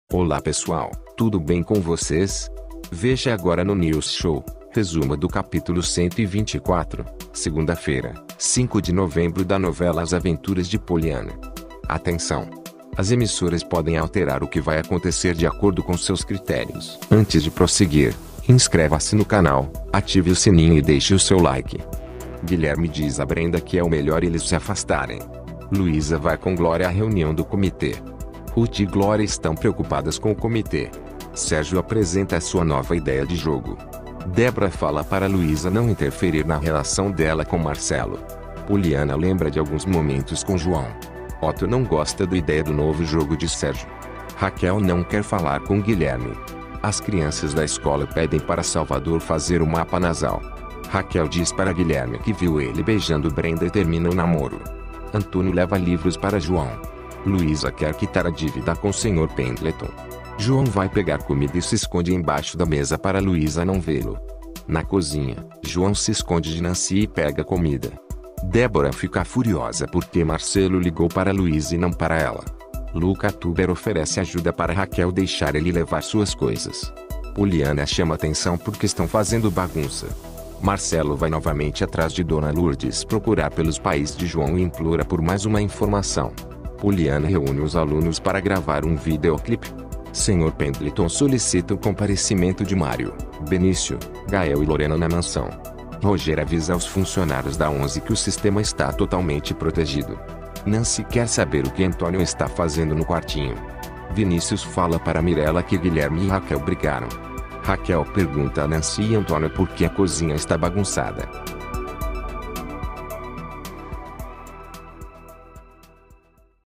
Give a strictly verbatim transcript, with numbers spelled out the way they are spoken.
Olá pessoal, tudo bem com vocês? Veja agora no News Show, resumo do capítulo cento e vinte e quatro, segunda-feira, cinco de novembro da novela As Aventuras de Poliana. Atenção! As emissoras podem alterar o que vai acontecer de acordo com seus critérios. Antes de prosseguir, inscreva-se no canal, ative o sininho e deixe o seu like. Guilherme diz a Brenda que é o melhor eles se afastarem. Luísa vai com Glória à reunião do comitê. Ruth e Glória estão preocupadas com o comitê. Sérgio apresenta a sua nova ideia de jogo. Débora fala para Luísa não interferir na relação dela com Marcelo. Poliana lembra de alguns momentos com João. Otto não gosta da ideia do novo jogo de Sérgio. Raquel não quer falar com Guilherme. As crianças da escola pedem para Salvador fazer o mapa nasal. Raquel diz para Guilherme que viu ele beijando Brenda e termina o namoro. Antônio leva livros para João. Luísa quer quitar a dívida com o senhor Pendleton. João vai pegar comida e se esconde embaixo da mesa para Luísa não vê-lo. Na cozinha, João se esconde de Nancy e pega comida. Débora fica furiosa porque Marcelo ligou para Luísa e não para ela. Luca Tuber oferece ajuda para Raquel deixar ele levar suas coisas. Poliana chama atenção porque estão fazendo bagunça. Marcelo vai novamente atrás de Dona Lourdes procurar pelos pais de João e implora por mais uma informação. Poliana reúne os alunos para gravar um videoclipe. senhor Pendleton solicita o comparecimento de Mário, Benício, Gael e Lorena na mansão. Roger avisa aos funcionários da onze que o sistema está totalmente protegido. Nancy quer saber o que Antônio está fazendo no quartinho. Vinícius fala para Mirella que Guilherme e Raquel brigaram. Raquel pergunta a Nancy e Antônio por que a cozinha está bagunçada.